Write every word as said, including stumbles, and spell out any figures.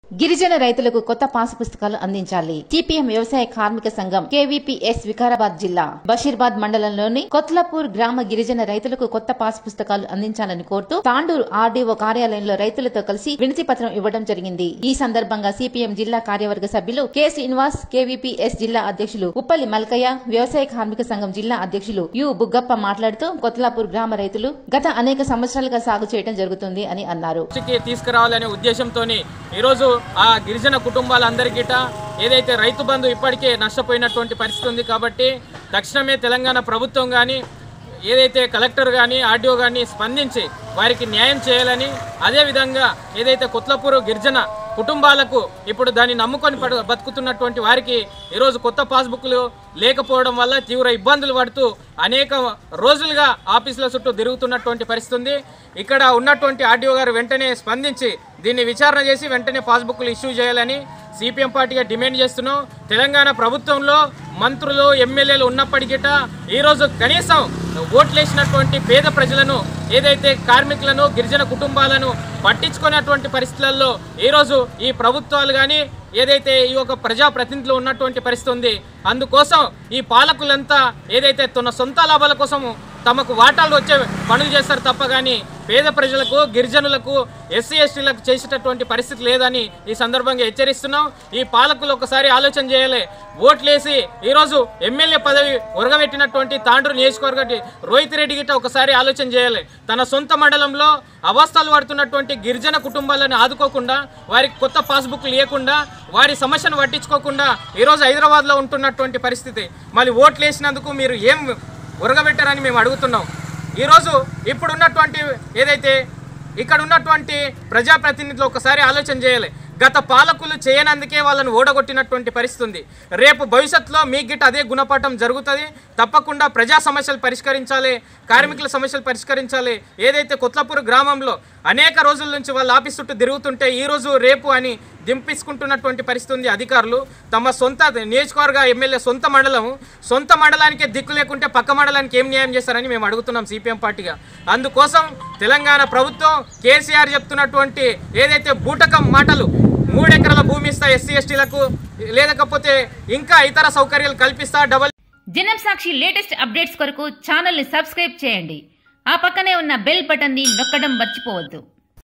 గిరిజన రైతులకు కొత్త పాసు పుస్తకాలు అందించాలి. సిపిఎం వ్యవసాయ కార్మిక సంఘం కేవీపీఎస్ వికారాబాద్ జిల్లా బషీర్బాద్ మండలంలోని కొత్లపూర్ గ్రామ గిరిజన రైతులకు కొత్త పాసు పుస్తకాలు అందించాలని కోరుతూ తాండూరు ఆర్డీఓ కార్యాలయంలో రైతులతో కలిసి వినతి పత్రం ఇవ్వడం జరిగింది. ఈ సందర్భంగా సిపిఎం జిల్లా కార్యవర్గ సభ్యులు కె శ్రీనివాస్, కేవీపీఎస్ జిల్లా అధ్యక్షులు ఉప్పలి మల్కయ్య, వ్యవసాయ కార్మిక సంఘం జిల్లా అధ్యక్షులు యు బుగ్గప్ప మాట్లాడుతూ కొత్లాపూర్ గ్రామ రైతులు గత అనేక సంవత్సరాలుగా సాగు చేయడం జరుగుతుంది అని అన్నారు. తీసుకురావాలనే ఉద్దేశంతో ఈరోజు ఆ గిరిజన కుటుంబాలందరికీ ఏదైతే రైతు బంధు ఇప్పటికే నష్టపోయినటువంటి పరిస్థితి ఉంది కాబట్టి తక్షణమే తెలంగాణ ప్రభుత్వం కానీ ఏదైతే కలెక్టర్ కానీ ఆర్డీఓ కానీ స్పందించి వారికి న్యాయం చేయాలని, అదేవిధంగా ఏదైతే కొత్లపూర్ గిరిజన కుటుంబాలకు ఇప్పుడు దాన్ని నమ్ముకొని బతుకుతున్నటువంటి వారికి ఈరోజు కొత్త పాస్బుక్లు లేకపోవడం వల్ల తీవ్ర ఇబ్బందులు పడుతూ అనేక రోజులుగా ఆఫీసుల చుట్టూ తిరుగుతున్నటువంటి పరిస్థితి ఉంది. ఇక్కడ ఉన్నటువంటి ఆర్డీఓ గారు వెంటనే స్పందించి దీన్ని విచారణ చేసి వెంటనే పాస్బుక్లు ఇష్యూ చేయాలని సిపిఎం పార్టీగా డిమాండ్ చేస్తున్నాం. తెలంగాణ ప్రభుత్వంలో మంత్రులు ఎమ్మెల్యేలు ఉన్నప్పటికీ ఈరోజు కనీసం ఓట్లేసినటువంటి పేద ప్రజలను ఏదైతే కార్మికులను గిరిజన కుటుంబాలను పట్టించుకునేటువంటి పరిస్థితులలో ఈరోజు ఈ ప్రభుత్వాలు కానీ ఏదైతే ఈ యొక్క ప్రజాప్రతినిధులు ఉన్నటువంటి పరిస్థితి ఉంది. అందుకోసం ఈ పాలకులంతా ఏదైతే తన సొంత లాభాల కోసం తమకు వాటాలు వచ్చే పనులు చేస్తారు తప్ప కానీ పేద ప్రజలకు గిరిజనులకు ఎస్సీ ఎస్టీలకు చేసేటటువంటి పరిస్థితి లేదని ఈ సందర్భంగా హెచ్చరిస్తున్నాం. ఈ పాలకులు ఒకసారి ఆలోచన చేయాలి. ఓట్లేసి ఈరోజు ఎమ్మెల్యే పదవి ఉరగబెట్టినటువంటి తాండూరు నియోజకవర్గ రోహిత్ రెడ్డి గిట్ట ఒకసారి ఆలోచన చేయాలి. తన సొంత మండలంలో అవస్థలు పడుతున్నటువంటి గిరిజన కుటుంబాలను ఆదుకోకుండా, వారికి కొత్త పాస్బుక్ లేకుండా, వారి సమస్యను పట్టించుకోకుండా ఈరోజు హైదరాబాద్లో ఉంటున్నటువంటి పరిస్థితి. మళ్ళీ ఓట్లు వేసినందుకు మీరు ఏం ఉరగబెట్టారని మేము అడుగుతున్నాం. ఈరోజు ఇప్పుడున్నటువంటి ఏదైతే ఇక్కడ ఉన్నటువంటి ప్రజాప్రతినిధులు ఒకసారి ఆలోచన చేయాలి. గత పాలకులు చేయనందుకే వాళ్ళని ఓడగొట్టినటువంటి పరిస్థితి ఉంది. రేపు భవిష్యత్తులో మీ గిట్ట అదే గుణపాఠం జరుగుతుంది. తప్పకుండా ప్రజా సమస్యలు పరిష్కరించాలి, కార్మికుల సమస్యలు పరిష్కరించాలి. ఏదైతే కొత్లపూర్ గ్రామంలో అనేక రోజుల నుంచి వాళ్ళ ఆఫీస్ చుట్టూ తిరుగుతుంటే ఈరోజు రేపు అని దింపించుకుంటున్నటువంటి పరిస్థితి ఉంది. అధికారులు తమ సొంత నియోజకవర్గ ఎమ్మెల్యే సొంత మండలం సొంత మండలానికే దిక్కు లేకుంటే పక్క మండలానికి ఏం న్యాయం చేస్తారని మేము అడుగుతున్నాం సిపిఎం పార్టీగా. అందుకోసం తెలంగాణ ప్రభుత్వం కేసీఆర్ చెప్తున్నటువంటి ఏదైతే బూటకం మాటలు, మూడెకరాల భూమి ఇస్తా ఎస్సీ ఎస్టీలకు, లేకపోతే ఇంకా ఇతర సౌకర్యాలు కల్పిస్తా, డబల్ జనం సాక్షి లేటెస్ట్ అప్డేట్స్ కొరకు ఛానల్ ని సబ్స్క్రైబ్ చేయండి. ఆ పక్కనే ఉన్న బెల్ బటన్ ని నొక్కడం మర్చిపోవద్దు.